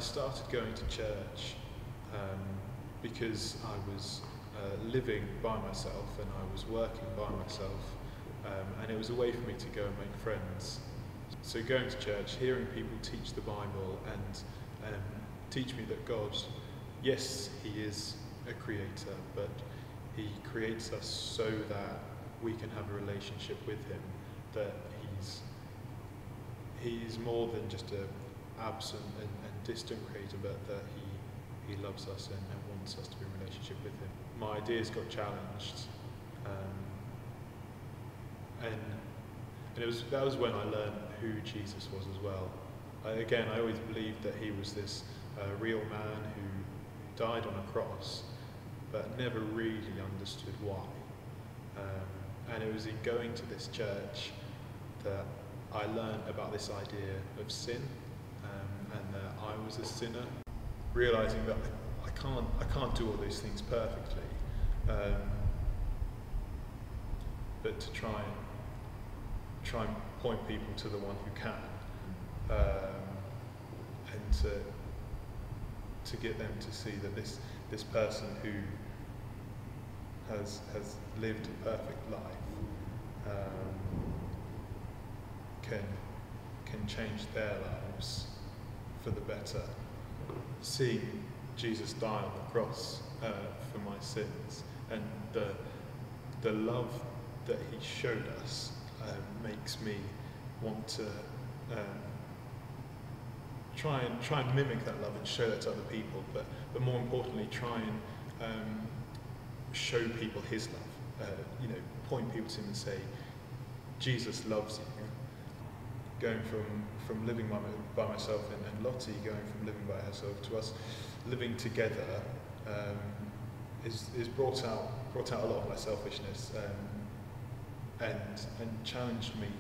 started going to church because I was living by myself and I was working by myself, and it was a way for me to go and make friends. So going to church, hearing people teach the Bible and teach me that God, yes, He is a creator, but He creates us so that we can have a relationship with Him, that He's more than just an absent and distant creator, but that He loves us and wants us to be in a relationship with Him. My ideas got challenged, and that was when I learned who Jesus was as well. I always believed that He was this real man who died on a cross, but never really understood why. And it was in going to this church that I learned about this idea of sin, and that I was a sinner, realising that I can't do all these things perfectly, but to try and point people to the one who can, and to get them to see that this person who has lived a perfect life can change their lives for the better. Seeing Jesus die on the cross for my sins, and the love that He showed us makes me want to try and mimic that love and show that to other people, but more importantly try and show people His love. Point people to Him and say, Jesus loves you. Going from living by myself and Lottie going from living by herself to us living together is brought out a lot of my selfishness, and challenged me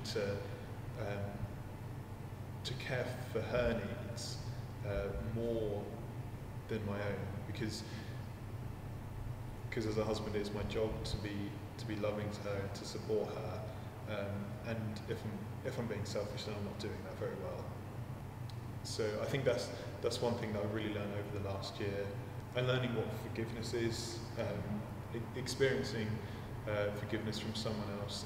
to care for her needs more than my own, because as a husband, it's my job to be loving to her and to support her, and if I'm being selfish, then I'm not doing that very well. So I think that's one thing that I've really learned over the last year, and learning what forgiveness is, experiencing forgiveness from someone else,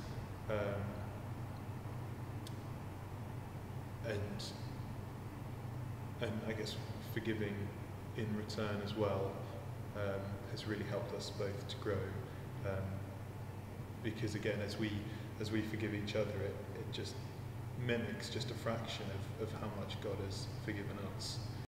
and I guess forgiving in return as well has really helped us both to grow, because again, as we forgive each other, it just mimics just a fraction of how much God has forgiven us.